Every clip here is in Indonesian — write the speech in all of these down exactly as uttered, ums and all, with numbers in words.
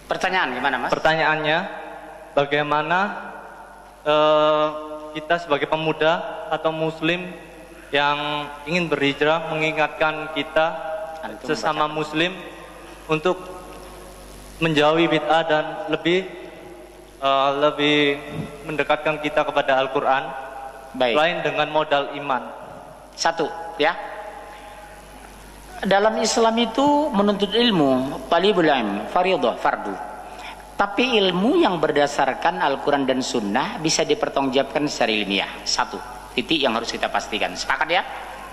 Pertanyaan gimana, Mas? Pertanyaannya, bagaimana uh, kita sebagai pemuda atau muslim yang ingin berhijrah mengingatkan kita Antum sesama baca. muslim untuk menjauhi bid'ah dan lebih uh, lebih mendekatkan kita kepada Al-Quran, lain dengan modal iman. Satu, ya. Dalam Islam itu menuntut ilmu, talibul ilm, fardhu, fardu. Tapi ilmu yang berdasarkan Al-Quran dan Sunnah bisa dipertanggungjawabkan secara ilmiah. Satu, titik yang harus kita pastikan. Sepakat ya?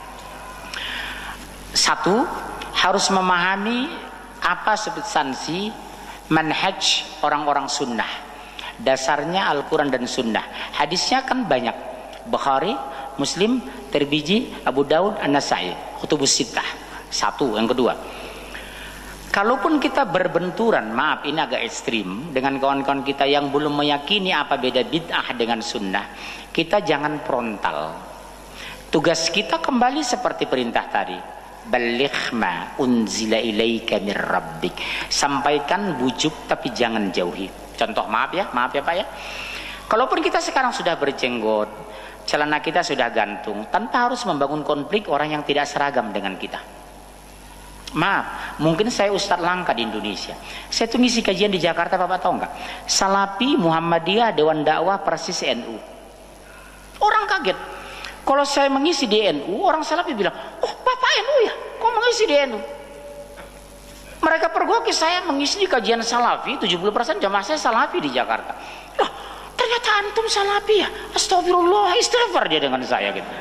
Satu, harus memahami apa substansi manhaj orang-orang Sunnah. Dasarnya Al-Quran dan Sunnah. Hadisnya kan banyak. Bukhari, Muslim, Tirmizi, Abu Daud, An-Nasai, Kutubus Sittah. Satu. Yang kedua, kalaupun kita berbenturan, maaf ini agak ekstrim, dengan kawan-kawan kita yang belum meyakini apa beda bid'ah dengan sunnah, kita jangan frontal. Tugas kita kembali seperti perintah tadi, baligh ma unzila ilaika mir rabbik, sampaikan, bujuk, tapi jangan jauhi. Contoh, maaf ya, maaf ya Pak ya, kalaupun kita sekarang sudah berjenggot, celana kita sudah gantung, tanpa harus membangun konflik orang yang tidak seragam dengan kita. Maaf, mungkin saya Ustadz langka di Indonesia. Saya tuh ngisi kajian di Jakarta, Bapak tahu nggak? Salafi, Muhammadiyah, Dewan Dakwah, persis N U. Orang kaget. Kalau saya mengisi di N U, orang Salafi bilang, oh Bapak N U ya? Kok mengisi di N U? Mereka pergoki saya mengisi di kajian Salafi, tujuh puluh persen jamaah saya Salafi di Jakarta. Loh, ternyata antum Salafi ya? Astagfirullah, istighfar dia dengan saya gitu.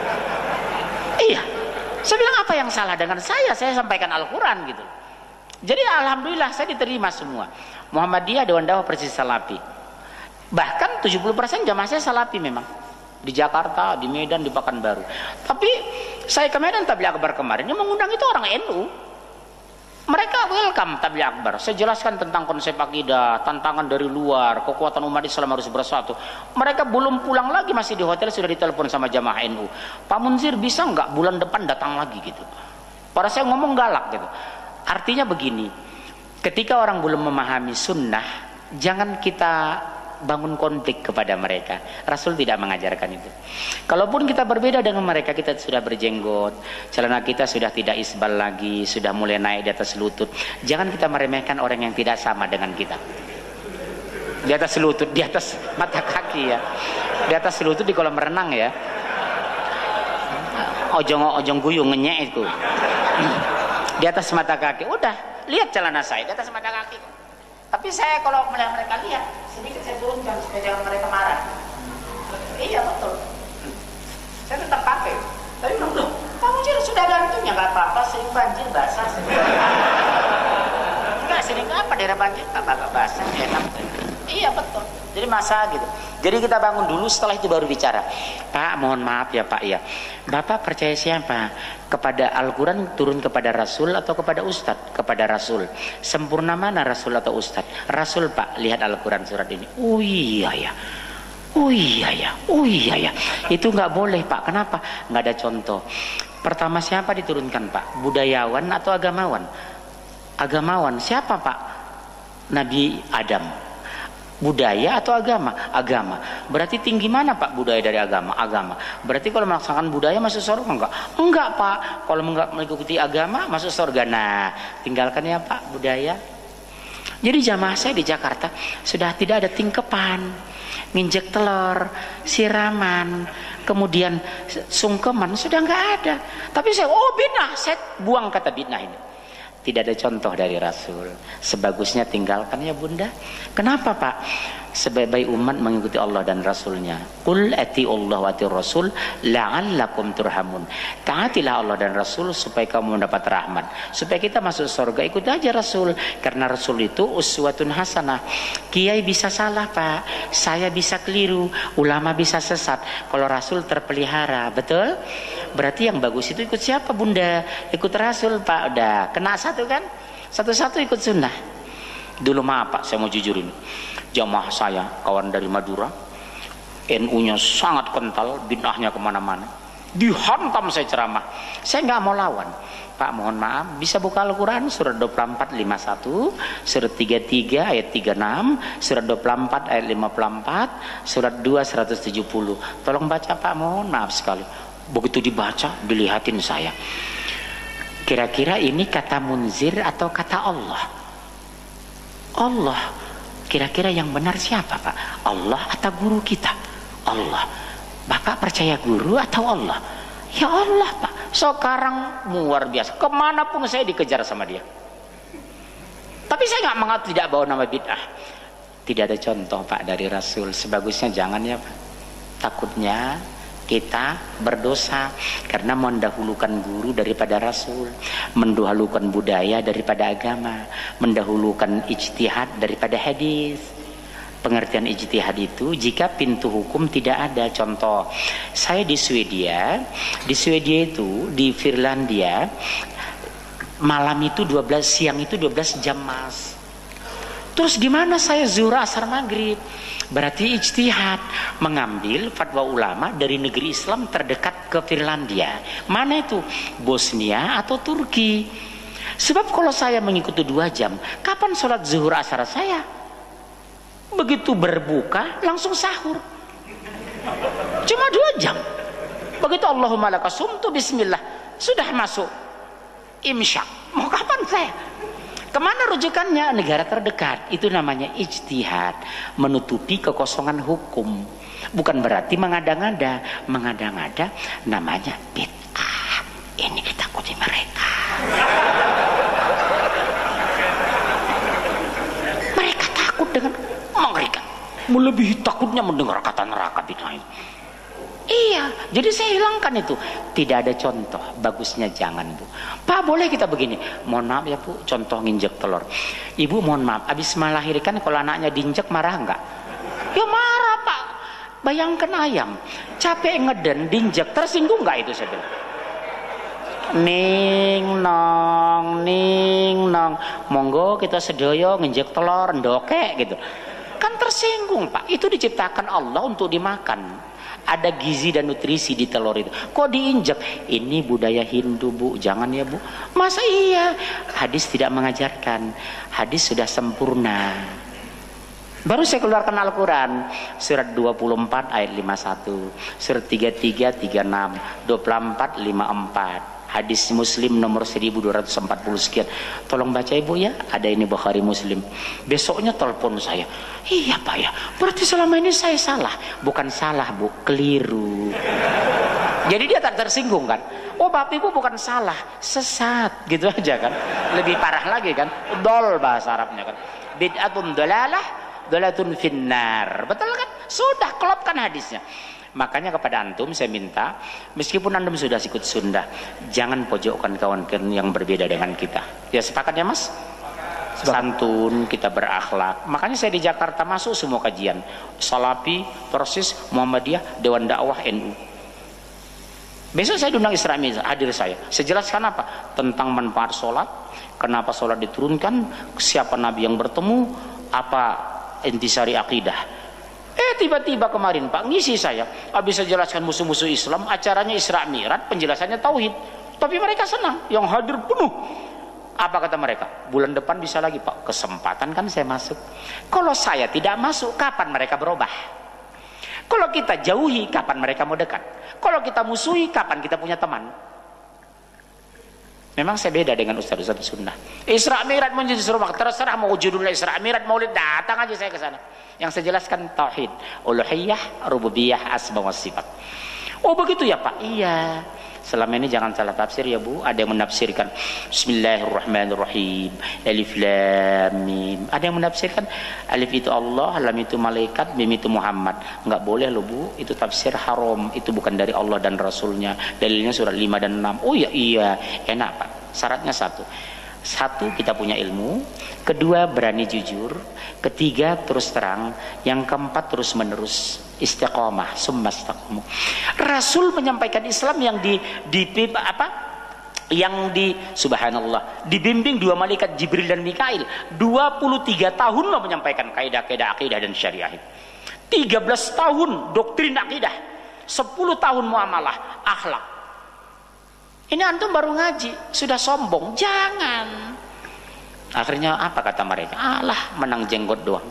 Iya. Saya bilang apa yang salah dengan saya? Saya sampaikan Al-Quran gitu. Jadi alhamdulillah saya diterima semua. Muhammadiyah, Dewan Dakwah, persis Salafi. Bahkan tujuh puluh persen jamaah saya Salafi memang. Di Jakarta, di Medan, di Pekanbaru. Tapi saya ke Medan Tabligh Akbar kemarin, yang mengundang itu orang N U. Mereka welcome Tabligh Akbar. Saya jelaskan tentang konsep akidah, tantangan dari luar, kekuatan umat Islam harus bersatu. Mereka belum pulang lagi, masih di hotel, sudah ditelepon sama jamaah N U. Pak Munzir bisa nggak bulan depan datang lagi gitu. Pada saya ngomong galak gitu. Artinya begini, ketika orang belum memahami sunnah, jangan kita bangun konflik kepada mereka. Rasul tidak mengajarkan itu. Kalaupun kita berbeda dengan mereka, kita sudah berjenggot, celana kita sudah tidak isbal lagi, sudah mulai naik di atas lutut, jangan kita meremehkan orang yang tidak sama dengan kita. Di atas lutut, di atas mata kaki ya, di atas lutut di kolam renang ya, ojong ojong guyung ngenyek itu, di atas mata kaki. Udah, lihat celana saya di atas mata kaki. Tapi saya kalau melihat mereka lihat, sedikit saya turunkan supaya jangan mereka marah. Iya betul. Saya tetap pakai. Tapi belum. Kamu jadi sudah gantung ya nggak apa-apa. Sering banjir basah. Enggak sering apa daerah banjir nggak bakal basah. Enak. Iya betul. Jadi masa gitu. Jadi kita bangun dulu, setelah itu baru bicara. Pak, mohon maaf ya Pak ya. Bapak percaya siapa? Kepada Al-Quran turun kepada Rasul atau kepada Ustadz? Kepada Rasul. Sempurna mana Rasul atau Ustadz? Rasul Pak, lihat Al-Quran surat ini. Oh iya ya. Oh iya ya. Oh iya ya. Itu nggak boleh Pak. Kenapa? Nggak ada contoh. Pertama siapa diturunkan Pak? Budayawan atau agamawan? Agamawan. Siapa Pak? Nabi Adam. Budaya atau agama? Agama. Berarti tinggi mana Pak budaya dari agama? Agama. Berarti kalau melaksanakan budaya masuk surga enggak? Enggak Pak. Kalau enggak mengikuti agama masuk surga. Nah, tinggalkan ya Pak budaya. Jadi jamaah saya di Jakarta sudah tidak ada tingkepan, nginjek telur, siraman, kemudian sungkeman, sudah enggak ada. Tapi saya, oh bid'ah, saya buang kata bid'ah ini. Tidak ada contoh dari Rasul. Sebagusnya tinggalkan ya Bunda. Kenapa Pak? Sebaik-baik umat mengikuti Allah dan Rasulnya. Qul ati'ullah wa ati'ur Rasul la'allakum turhamun. Taatilah Allah dan Rasul supaya kamu mendapat rahmat. Supaya kita masuk surga, ikut aja Rasul. Karena Rasul itu uswatun hasanah. Kiai bisa salah Pak, saya bisa keliru, ulama bisa sesat. Kalau Rasul terpelihara, betul? Berarti yang bagus itu ikut siapa Bunda? Ikut Rasul Pak. Udah kena satu kan? Satu-satu ikut sunnah. Dulu maaf Pak, saya mau jujur ini, jamaah saya kawan dari Madura, N U-nya sangat kental, bid'ahnya kemana-mana. Dihantam saya ceramah. Saya nggak mau lawan. Pak, mohon maaf, bisa buka Al-Quran surat dua puluh empat lima puluh satu, surat tiga puluh tiga ayat tiga puluh enam, surat dua puluh empat ayat lima puluh empat, surat dua seratus tujuh puluh. Tolong baca Pak, mohon maaf sekali. Begitu dibaca, dilihatin saya. Kira-kira ini kata Munzir atau kata Allah? Allah. Kira-kira yang benar siapa Pak? Allah atau guru kita? Allah. Bapak percaya guru atau Allah? Ya Allah Pak. Sekarang luar biasa, kemanapun saya dikejar sama dia. Tapi saya nggak mengaku tidak bawa nama bid'ah. Tidak ada contoh Pak dari Rasul. Sebagusnya jangan ya Pak. Takutnya kita berdosa karena mendahulukan guru daripada Rasul, mendahulukan budaya daripada agama, mendahulukan ijtihad daripada hadis. Pengertian ijtihad itu jika pintu hukum tidak ada. Contoh, saya di Swedia, di Swedia itu di Finlandia malam itu dua belas, siang itu dua belas jam Mas. Terus gimana saya zuhur asar maghrib? Berarti ijtihad, mengambil fatwa ulama dari negeri Islam terdekat ke Finlandia. Mana itu? Bosnia atau Turki? Sebab kalau saya mengikuti dua jam, kapan sholat zuhur asar saya? Begitu berbuka langsung sahur, cuma dua jam. Begitu Allahumma laka sumtu bismillah, sudah masuk imsyak. Mau kapan saya? Kemana rujukannya? Negara terdekat. Itu namanya ijtihad, menutupi kekosongan hukum. Bukan berarti mengada-ngada. Mengada-ngada namanya bid'ah. Ini ditakuti mereka. Mereka takut dengan mengerikan, melebihi takutnya mendengar kata neraka bid'ah. Iya, jadi saya hilangkan itu. Tidak ada contoh, bagusnya jangan Bu. Pak, boleh kita begini, mohon maaf ya Bu, contoh nginjek telur. Ibu mohon maaf, habis melahirkan kalau anaknya diinjek marah enggak? Ya marah Pak. Bayangkan ayam capek ngeden diinjek, tersinggung enggak itu saya bilang? Ning nong, ning nong, monggo kita sedoyo nginjek telur ndokek gitu. Kan tersinggung Pak. Itu diciptakan Allah untuk dimakan. Ada gizi dan nutrisi di telur itu. Kok diinjek? Ini budaya Hindu Bu, jangan ya Bu. Masa iya? Hadis tidak mengajarkan. Hadis sudah sempurna. Baru saya keluarkan Al-Quran, surat dua puluh empat ayat lima puluh satu, surat tiga puluh tiga, tiga puluh enam, dua puluh empat, lima puluh empat. Hadis Muslim nomor seribu dua ratus empat puluh sekian. Tolong baca Ibu ya, ada ini Bukhari Muslim. Besoknya telepon saya, iya Pak ya, berarti selama ini saya salah. Bukan salah Bu, keliru. Jadi dia tak tersinggung kan. Oh Bapak Ibu bukan salah, sesat gitu aja kan. Lebih parah lagi kan, dol bahasa Arabnya kan. Bid'atun dolalah, dolatun finnar. Betul kan? Sudah klopkan hadisnya. Makanya kepada antum saya minta, meskipun antum sudah ikut Sunda, jangan pojokkan kawan-kawan yang berbeda dengan kita. Ya sepakat ya Mas? Santun, kita berakhlak. Makanya saya di Jakarta masuk semua kajian, Salafi, Persis, Muhammadiyah, Dewan Dakwah, N U. Besok saya diundang Isra Mi'raj, hadir saya. Saya jelaskan apa? Tentang manfaat sholat, kenapa sholat diturunkan, siapa Nabi yang bertemu, apa intisari akidah. Eh tiba-tiba kemarin Pak ngisi saya, habis saya jelaskan musuh-musuh Islam, acaranya Isra Mi'raj, penjelasannya tauhid. Tapi mereka senang, yang hadir penuh. Apa kata mereka? Bulan depan bisa lagi Pak. Kesempatan kan saya masuk. Kalau saya tidak masuk, kapan mereka berubah? Kalau kita jauhi, kapan mereka mau dekat? Kalau kita musuhi, kapan kita punya teman? Memang saya beda dengan ustaz-ustaz sunnah. Isra Mi'raj menjadi rumah, terserah mau judulnya Isra Mi'raj, maulid, datang aja saya ke sana. Yang saya jelaskan tauhid, uluhiyah, rububiyah, asma wa sifat. Oh begitu ya Pak? Iya. Selama ini jangan salah tafsir ya Bu. Ada yang menafsirkan Bismillahirrahmanirrahim, Alif Lam Mim. Ada yang menafsirkan Alif itu Allah, Lam itu malaikat, Mim itu Muhammad. Enggak boleh loh Bu. Itu tafsir haram. Itu bukan dari Allah dan Rasulnya. Dalilnya surat lima dan enam. Oh ya iya. Enak Pak. Syaratnya satu. Satu, kita punya ilmu. Kedua, berani jujur. Ketiga, terus terang. Yang keempat, terus menerus istiqomah, summa istaqamu. Rasul menyampaikan Islam yang di, di apa? Yang di subhanallah dibimbing dua malaikat Jibril dan Mikail. dua puluh tiga tahun menyampaikan kaidah-kaidah akidah dan syariah. tiga belas tahun doktrin akidah. sepuluh tahun muamalah akhlak. Ini antum baru ngaji sudah sombong, jangan. Akhirnya apa kata mereka? Alah, menang jenggot doang.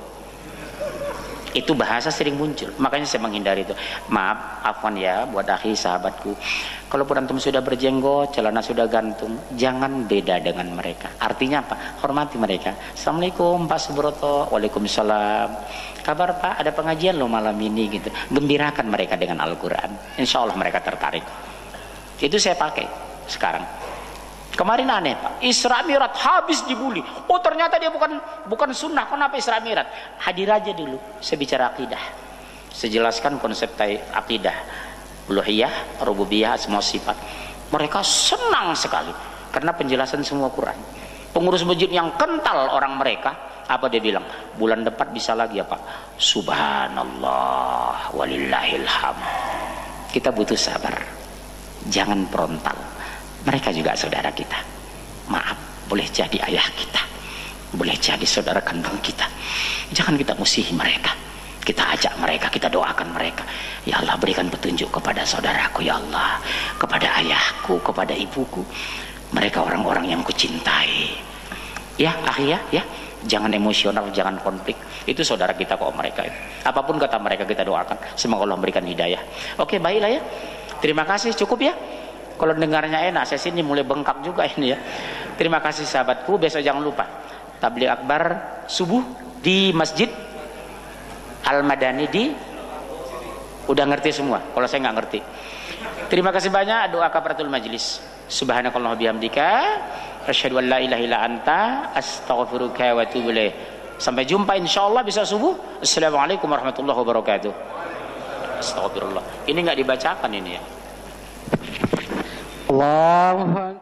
Itu bahasa sering muncul, makanya saya menghindari itu. Maaf, afwan ya buat akhi sahabatku, kalaupun antum sudah berjenggot, celana sudah gantung, jangan beda dengan mereka. Artinya apa? Hormati mereka. Assalamualaikum Pak Subroto. Waalaikumsalam. Kabar Pak, ada pengajian loh malam ini gitu. Gembirakan mereka dengan Al-Quran, insya Allah mereka tertarik. Itu saya pakai sekarang. Kemarin aneh Pak, Isra Mi'raj habis dibully. Oh ternyata dia bukan bukan sunnah. Kenapa Isra Mi'raj? Hadir aja dulu, saya bicara akidah. Saya jelaskan konsep akidah, uluhiyah, rububiyah, semua sifat. Mereka senang sekali karena penjelasan semua Quran. Pengurus masjid yang kental orang mereka, apa dia bilang? Bulan depan bisa lagi ya Pak. Subhanallah walillahilham. Kita butuh sabar, jangan frontal. Mereka juga saudara kita. Maaf, boleh jadi ayah kita, boleh jadi saudara kandung kita. Jangan kita musuhi mereka. Kita ajak mereka, kita doakan mereka. Ya Allah, berikan petunjuk kepada saudaraku ya Allah, kepada ayahku, kepada ibuku. Mereka orang-orang yang kucintai. Ya, akhi ya, ya. Jangan emosional, jangan konflik. Itu saudara kita kok mereka itu. Apapun kata mereka kita doakan. Semoga Allah berikan hidayah. Oke, baiklah ya. Terima kasih, cukup ya. Kalau dengarnya enak, saya sini mulai bengkak juga ini ya. Terima kasih sahabatku, besok jangan lupa tabligh akbar subuh di Masjid Al-Madani di, udah ngerti semua kalau saya nggak ngerti. Terima kasih banyak, doa kafaratul majlis. Subhanakallah bihamdika asyhadu an la ilaha illa anta astaghfiruka wa atubu ilaik. Sampai jumpa insyaallah besok subuh. Assalamualaikum warahmatullahi wabarakatuh. Astagfirullah. Ini nggak dibacakan ini ya. Allahu